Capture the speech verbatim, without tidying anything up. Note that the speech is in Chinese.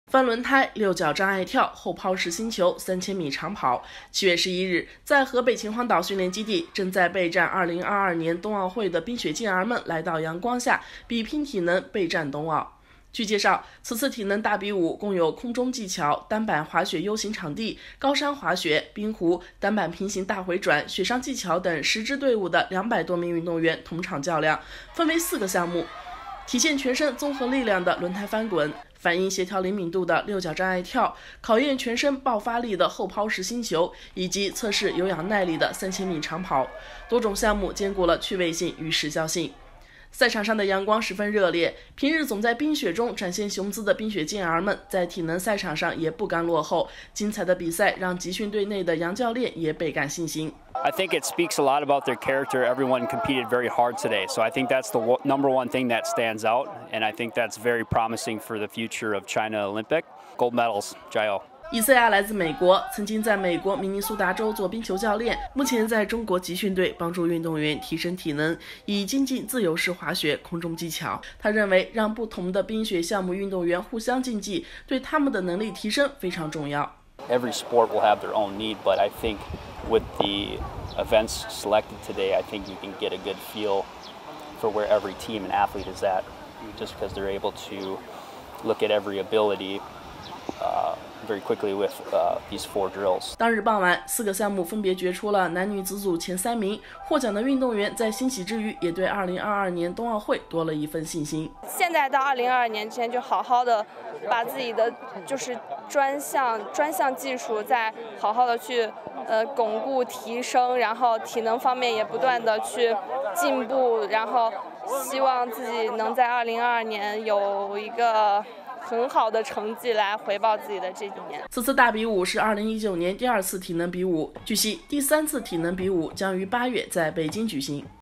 翻轮胎、六角障碍跳、后抛式星球、三千米长跑。七月十一日，在河北秦皇岛训练基地，正在备战二零二二年冬奥会的冰雪健儿们来到阳光下，比拼体能，备战冬奥。据介绍，此次体能大比武共有空中技巧、单板滑雪 U 型场地、高山滑雪、冰壶、单板平行大回转、雪上技巧等十支队伍的两百多名运动员同场较量，分为四个项目。体现全身综合力量的轮胎翻滚，反应协调灵敏度的六角障碍跳，考验全身爆发力的后抛式星球，以及测试有氧耐力的三千米长跑。多种项目兼顾了趣味性与时效性。赛场上的阳光十分热烈，平日总在冰雪中展现雄姿的冰雪健儿们，在体能赛场上也不甘落后。精彩的比赛让集训队内的杨教练也倍感信心。 I think it speaks a lot about their character. Everyone competed very hard today, so I think that's the number one thing that stands out, and I think that's very promising for the future of China Olympic. Gold medals, 加油！ 以赛亚来自美国，曾经在美国明尼苏达州做冰球教练，目前在中国集训队帮助运动员提升体能，以精进自由式滑雪、空中技巧。他认为，让不同的冰雪项目运动员互相竞技，对他们的能力提升非常重要。 Every sport will have their own need, but I think with the events selected today, I think you can get a good feel for where every team and athlete is at, just because they're able to look at every ability uh, very quickly with uh, these four drills. 当日傍晚，四个项目分别决出了男女子组前三名。获奖的运动员在欣喜之余，也对二零二二年冬奥会多了一份信心。 现在到二零二二年之前，就好好的把自己的就是专项专项技术再好好的去呃巩固提升，然后体能方面也不断的去进步，然后希望自己能在二零二二年有一个很好的成绩来回报自己的这几年。 此次大比武是二零一九年第二次体能比武，据悉第三次体能比武将于八月在北京举行。